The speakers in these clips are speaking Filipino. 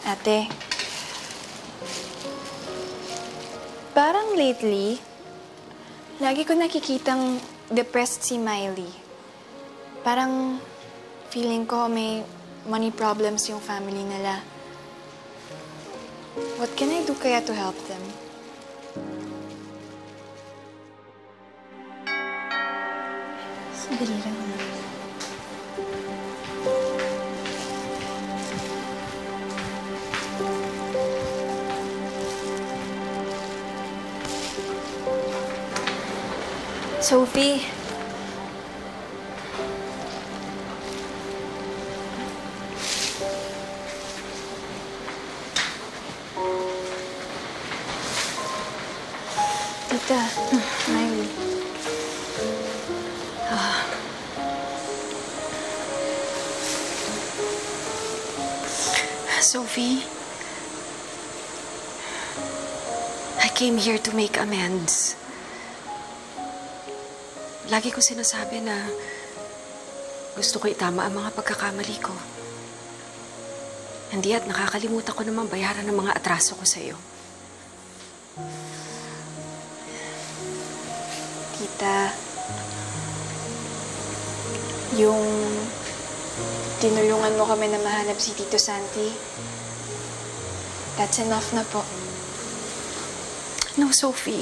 Ate, parang lately, lagi ko nakikitang depressed si Miley. Parang feeling ko may money problems yung family nila. What can I do kaya to help them? Sandali lang na. Sophie. Tita, Miley. Sophie, I came here to make amends. Lagi ko sinasabi na gusto ko itama ang mga pagkakamali ko. Hindi at nakakalimutan ko namang bayaran ng mga atraso ko sa iyo. Tita, yung tinulungan mo kami na mahanap si Tito Santi, that's enough na po. No, Sophie.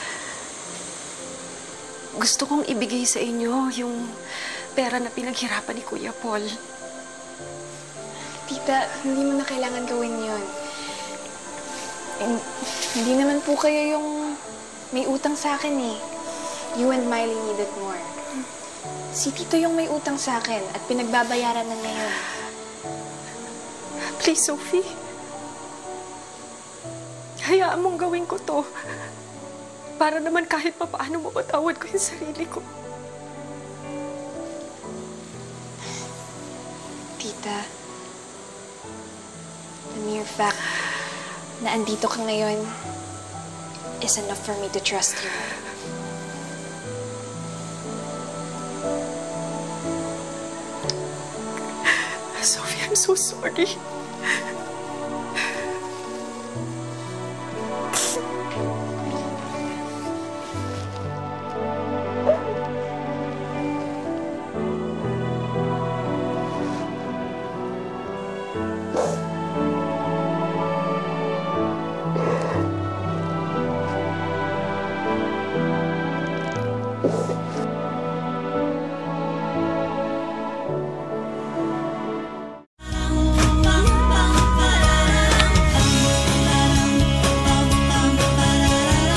Gusto kong ibigay sa inyo yung pera na pinaghirapan ni Kuya Paul. Tita, hindi mo na kailangan gawin yun. Hindi naman po kayo yung may utang sa akin eh. You and Miley need it more. Si Tito yung may utang sa akin at pinagbabayaran na ngayon. Please, Sophie. Hayaan mong gawin ko to. Para naman kahit papaano mapatawad ko yung sarili ko. Tita, the mere fact na andito ka ngayon is enough for me to trust you. Sophie, I'm so sorry.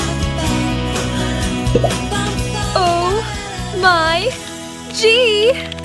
Oh my G!